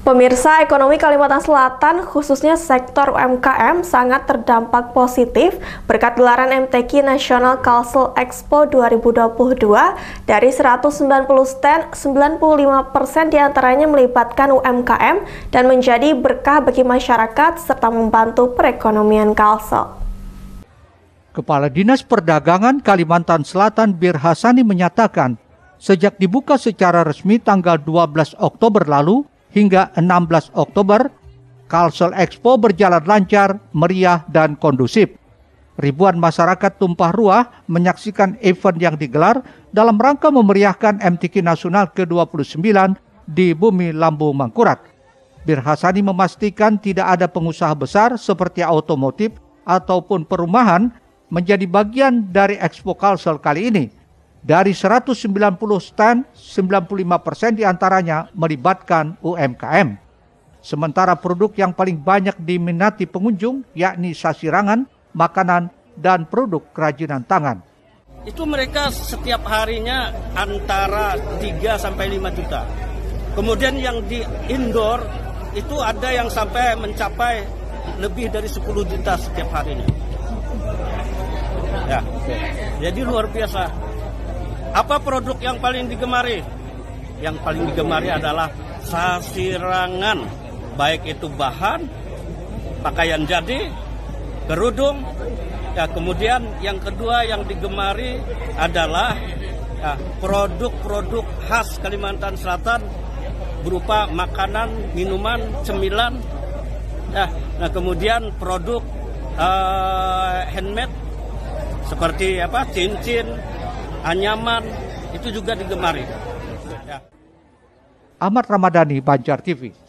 Pemirsa, ekonomi Kalimantan Selatan, khususnya sektor UMKM, sangat terdampak positif berkat gelaran MTQ National Kalsel Expo 2022. Dari 190 stand, 95% diantaranya melibatkan UMKM dan menjadi berkah bagi masyarakat serta membantu perekonomian Kalsel. Kepala Dinas Perdagangan Kalimantan Selatan Bir Hasani menyatakan, sejak dibuka secara resmi tanggal 12 Oktober lalu, hingga 16 Oktober, Kalsel Expo berjalan lancar, meriah, dan kondusif. Ribuan masyarakat tumpah ruah menyaksikan event yang digelar dalam rangka memeriahkan MTQ Nasional ke-29 di Bumi Lambu Mangkurat. Bir Hasani memastikan tidak ada pengusaha besar seperti otomotif ataupun perumahan menjadi bagian dari Expo Kalsel kali ini. Dari 190 stand, 95% diantaranya melibatkan UMKM. Sementara produk yang paling banyak diminati pengunjung yakni sasirangan, makanan, dan produk kerajinan tangan. Itu mereka setiap harinya antara 3 sampai 5 juta. Kemudian yang di indoor itu ada yang sampai mencapai lebih dari 10 juta setiap harinya. Ya, jadi luar biasa. Apa produk yang paling digemari? Yang paling digemari adalah sasirangan, baik itu bahan, pakaian jadi, kerudung. Ya, kemudian yang kedua yang digemari adalah produk-produk khas Kalimantan Selatan berupa makanan, minuman, cemilan. Ya, nah kemudian produk handmade seperti cincin, anyaman, itu juga digemari. Ya. Ahmad Ramadhani, Banjar TV.